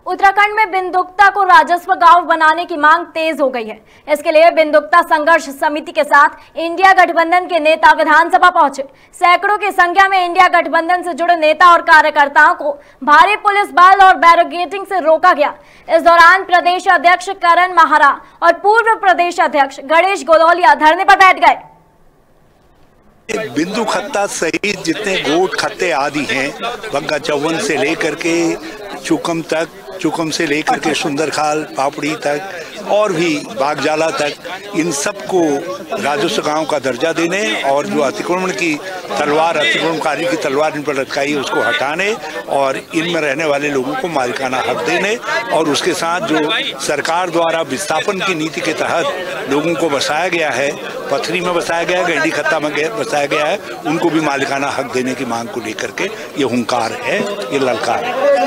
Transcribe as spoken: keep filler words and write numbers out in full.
उत्तराखंड में बिंदुक्ता को राजस्व गांव बनाने की मांग तेज हो गई है। इसके लिए बिंदुक्ता संघर्ष समिति के साथ इंडिया गठबंधन के नेता विधानसभा पहुंचे। सैकड़ों की संख्या में इंडिया गठबंधन से जुड़े नेता और कार्यकर्ताओं को भारी पुलिस बल और बैरिकेडिंग से रोका गया। इस दौरान प्रदेश अध्यक्ष करण माहरा और पूर्व प्रदेश अध्यक्ष गणेश गोदौलिया धरने पर बैठ गए। बिंदु खत्ता सहित जितने गोट खत्ते आदि हैं, बग्गा चौवन से लेकर के चुकम तक, चुकम से लेकर के सुंदरखाल पापड़ी तक और भी बागजाला तक, इन सबको राजस्व गांव का दर्जा देने और जो अतिक्रमण की तलवार अतिक्रमणकारी की तलवार इन पर लटकाई है उसको हटाने और इनमें रहने वाले लोगों को मालिकाना हक देने और उसके साथ जो सरकार द्वारा विस्थापन की नीति के तहत लोगों को बसाया गया है, पथरी में बसाया गया है, गंडी खत्ता में बसाया गया है, उनको भी मालिकाना हक देने की मांग को लेकर के ये हुंकार है, ये ललकार है।